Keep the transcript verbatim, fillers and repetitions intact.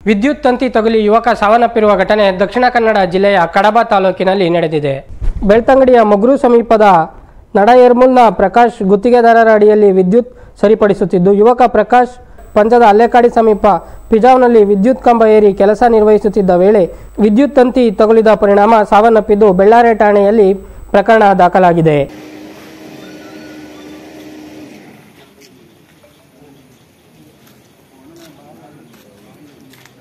ವಿದ್ಯುತ್ ತಂತಿ ತಗುಲಿ ಯುವಕ ಸಾವನ್ನಪ್ಪಿರುವ ಘಟನೆ ದಕ್ಷಿಣ ಕನ್ನಡ ಜಿಲ್ಲೆಯ ಕಡಬ ತಾಲೂಕಿನಲ್ಲಿ ನಡೆದಿದೆ. ಬೆಳ್ತಂಗಡಿಯ ಮೊಗ್ರು ಸಮೀಪದ ನಡಯರ್ಮುಲ್ನ ಪ್ರಕಾಶ್ ಗುತ್ತಿಗೆದಾರರ ಅಡಿಯಲ್ಲಿ ವಿದ್ಯುತ್ ಸರಿಪಡಿಸುತ್ತಿದ್ದು, ಯುವಕ ಪ್ರಕಾಶ್ ಪಂಚದ ಅಲ್ಲೆಕಾಡಿ ಸಮೀಪ ಪಿಜಾವ್ನಲ್ಲಿ ವಿದ್ಯುತ್ ಕಂಬ ಏರಿ ಕೆಲಸ ನಿರ್ವಹಿಸುತ್ತಿದ್ದ ವೇಳೆ ವಿದ್ಯುತ್ ತಂತಿ ತಗುಲಿದ ಪರಿಣಾಮ ಸಾವನ್ನಪ್ಪಿದ್ದು, ಬೆಳ್ಳಾರೆ ಠಾಣೆಯಲ್ಲಿ ಪ್ರಕರಣ ದಾಖಲಾಗಿದೆ.